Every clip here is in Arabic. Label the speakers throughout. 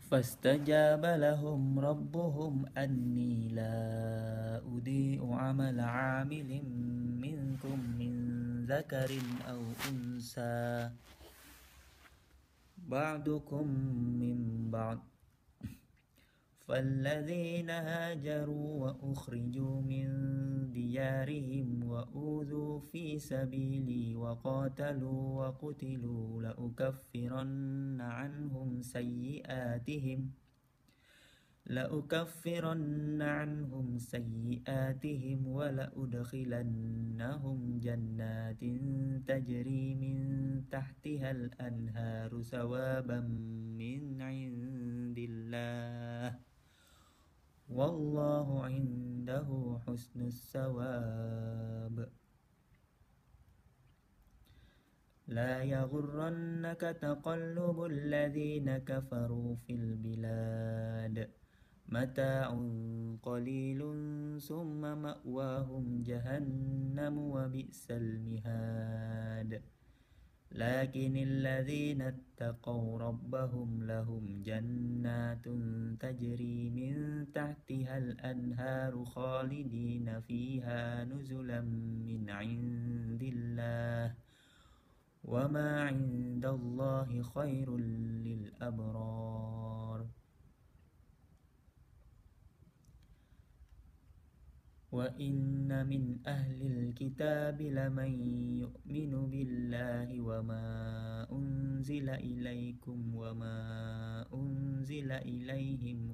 Speaker 1: فاستجاب لهم ربهم أني لا أضيع عمل عامل منكم من ذكر أو أنثى بعضكم من بعض فالذين هاجروا وأخرجوا من ديارهم وأوذوا في سبيلي وقاتلوا وقتلوا لأكفرن عنهم سيئاتهم ولأدخلنهم جنات تجري من تحتها الأنهار ثوابا من عند الله والله عنده حسن الثواب. لا يغرنك تقلب الذين كفروا في البلاد متاع قليل ثم مأواهم جهنم وبئس المهاد. لكن الذين اتقوا ربهم لهم جنات تجري من تحتها الأنهار خالدين فيها نزلا من عند الله وما عند الله خير للأبرار. وإن من أهل الكتاب لمن يؤمن بالله وما أنزل إليكم وما أنزل إليهم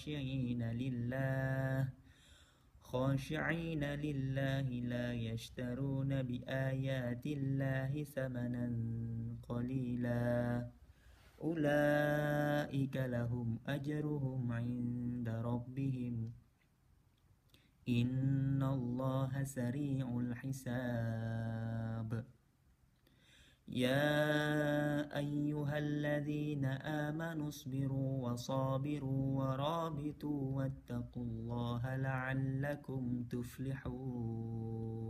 Speaker 1: خاشعين لله لا يشترون بآيات الله ثمنا قليلا أولئك لهم أجرهم عند ربهم إن الله سريع الحساب. يا أيها الذين آمنوا اصبروا وصابروا ورابطوا واتقوا الله لعلكم تفلحون.